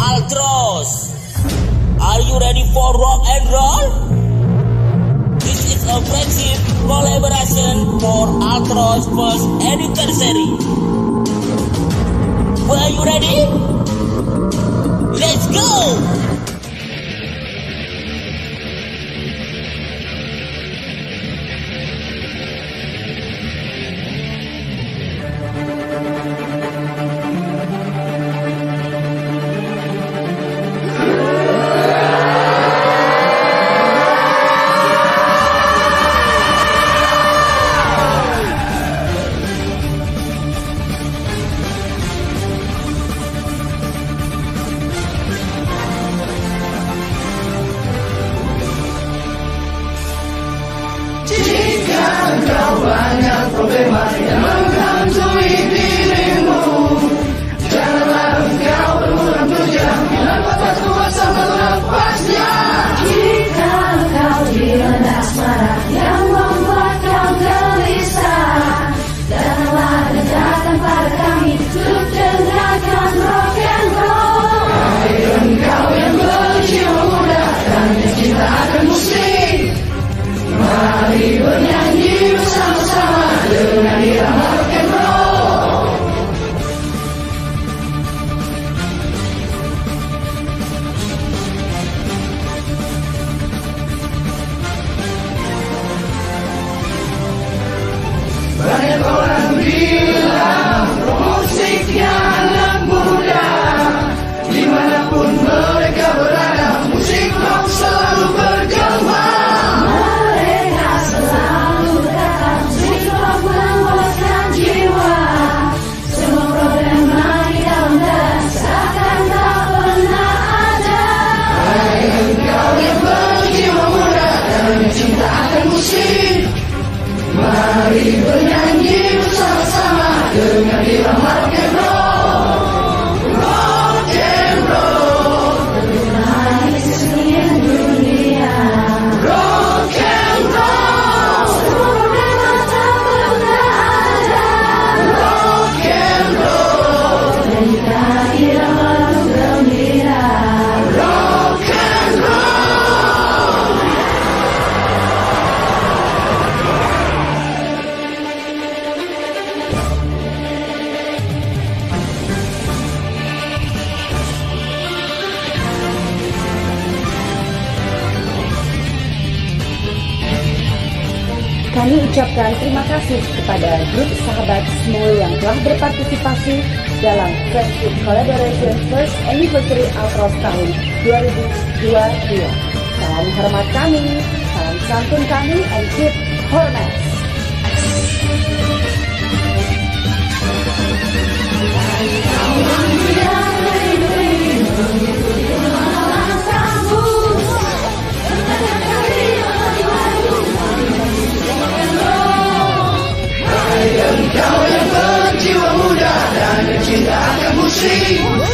Ultros. Are you ready for rock and roll? This is a friendship collaboration for Ultros first anniversary. Were you ready? Let's go! Banyak problema yang menghantui dirimu. Janganlah engkau bermuram tujuan dengan patah kuasa melepasnya. Jika engkau dilanda asmara yang membuat kau gelisah, datanglah dan datang pada kami untuk dengarkan rock and roll. Hai engkau yang berjiwa muda dan cinta akan musik, mari bernyanyi bersama-sama dengan irama rock and roll. Banyak orang bilang musiknya anak muda, dimanapun mereka berada, musik rock selalu bergema. Mari bernyanyi bersama-sama dengan irama rock and roll. Rock and roll, menemani kesenian dunia. Rock and roll, semua problema tak pernah ada. Rock and roll, menyanyikan irama rock gembira. Rock and roll. Kami ucapkan terima kasih kepada grup sahabat semua yang telah berpartisipasi dalam Friendship Collaboration First Anniversary Ultros tahun 2022. Salam hormat kami, salam santun kami, and keep hormat. Engkau yang berjiwa muda dan cinta akan musik,